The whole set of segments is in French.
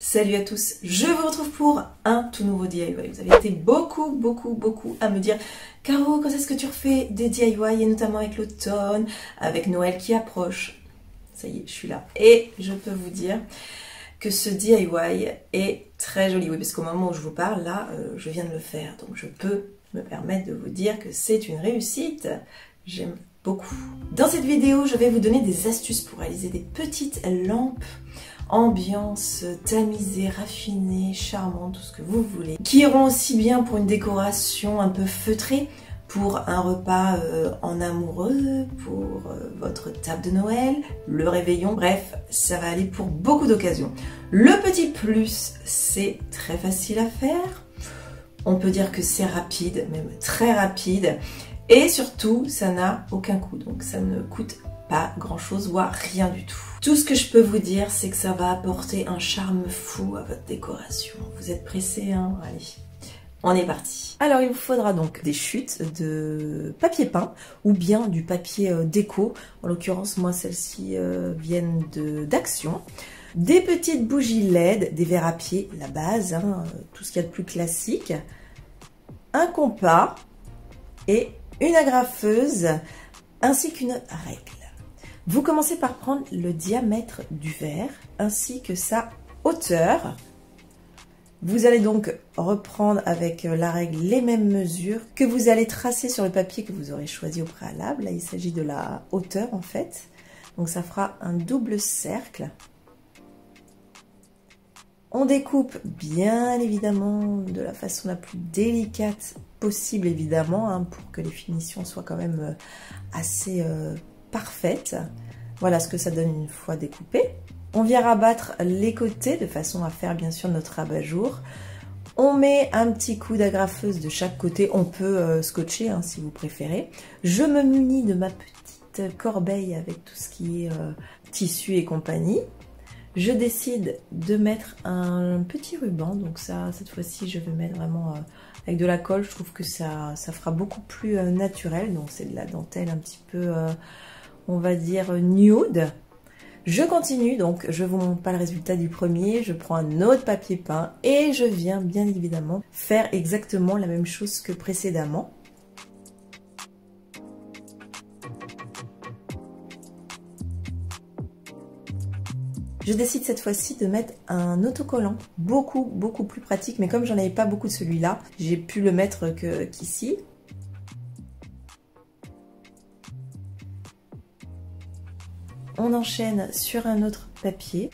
Salut à tous, je vous retrouve pour un tout nouveau DIY. Vous avez été beaucoup à me dire Caro, quand est-ce que tu refais des DIY, et notamment avec l'automne, avec Noël qui approche. Ça y est, je suis là. Et je peux vous dire que ce DIY est très joli. Oui, parce qu'au moment où je vous parle, là, je viens de le faire. Donc je peux me permettre de vous dire que c'est une réussite. J'aime beaucoup. Dans cette vidéo, je vais vous donner des astuces pour réaliser des petites lampes ambiance tamisée, raffinée, charmante, tout ce que vous voulez, qui iront aussi bien pour une décoration un peu feutrée, pour un repas en amoureux, pour votre table de Noël, le réveillon, bref, ça va aller pour beaucoup d'occasions. Le petit plus, c'est très facile à faire, on peut dire que c'est rapide, même très rapide, et surtout, ça n'a aucun coût, donc ça ne coûte pas grand chose, voire rien du tout. Tout ce que je peux vous dire, c'est que ça va apporter un charme fou à votre décoration. Vous êtes pressés, hein? Allez, on est parti. Alors il vous faudra donc des chutes de papier peint ou bien du papier déco. En l'occurrence, moi celles-ci viennent d'Action. Des petites bougies LED, des verres à pied, la base, hein, tout ce qu'il y a de plus classique. Un compas et une agrafeuse ainsi qu'une règle. Vous commencez par prendre le diamètre du verre ainsi que sa hauteur. Vous allez donc reprendre avec la règle les mêmes mesures que vous allez tracer sur le papier que vous aurez choisi au préalable. Là, il s'agit de la hauteur en fait. Donc ça fera un double cercle. On découpe bien évidemment de la façon la plus délicate possible évidemment, hein, pour que les finitions soient quand même assez parfaites. Voilà ce que ça donne une fois découpé. On vient rabattre les côtés de façon à faire bien sûr notre abat-jour. On met un petit coup d'agrafeuse de chaque côté. On peut scotcher hein, si vous préférez. Je me munis de ma petite corbeille avec tout ce qui est tissu et compagnie. Je décide de mettre un petit ruban. Donc ça, cette fois-ci, je vais mettre vraiment avec de la colle. Je trouve que ça fera beaucoup plus naturel. Donc c'est de la dentelle un petit peu, on va dire, nude. Je continue, donc je vous montre pas le résultat du premier. Je prends un autre papier peint et je viens bien évidemment faire exactement la même chose que précédemment. Je décide cette fois-ci de mettre un autocollant, beaucoup plus pratique, mais comme j'en avais pas beaucoup de celui-là, j'ai pu le mettre qu'ici. On enchaîne sur un autre papier.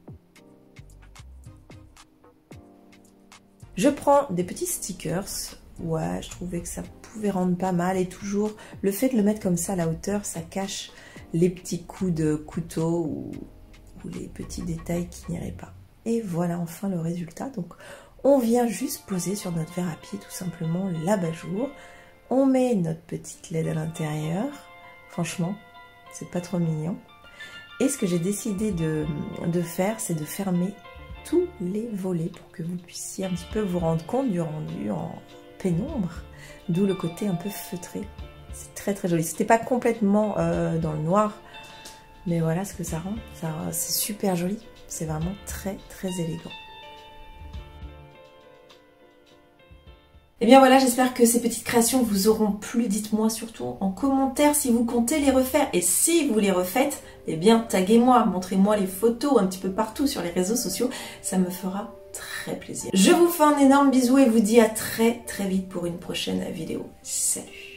Je prends des petits stickers. Ouais, je trouvais que ça pouvait rendre pas mal, et toujours le fait de le mettre comme ça à la hauteur, ça cache les petits coups de couteau ou les petits détails qui n'iraient pas. Et voilà enfin le résultat. Donc on vient juste poser sur notre verre à pied tout simplement l'abat-jour. On met notre petite LED à l'intérieur. Franchement, c'est pas trop mignon. Et ce que j'ai décidé de faire, c'est de fermer tous les volets pour que vous puissiez un petit peu vous rendre compte du rendu en pénombre, d'où le côté un peu feutré. C'est très joli. C'était pas complètement dans le noir, mais voilà ce que ça rend. C'est super joli. C'est vraiment très élégant. Et bien voilà, j'espère que ces petites créations vous auront plu. Dites-moi surtout en commentaire si vous comptez les refaire. Et si vous les refaites, eh bien taguez-moi, montrez-moi les photos un petit peu partout sur les réseaux sociaux. Ça me fera très plaisir. Je vous fais un énorme bisou et vous dis à très vite pour une prochaine vidéo. Salut!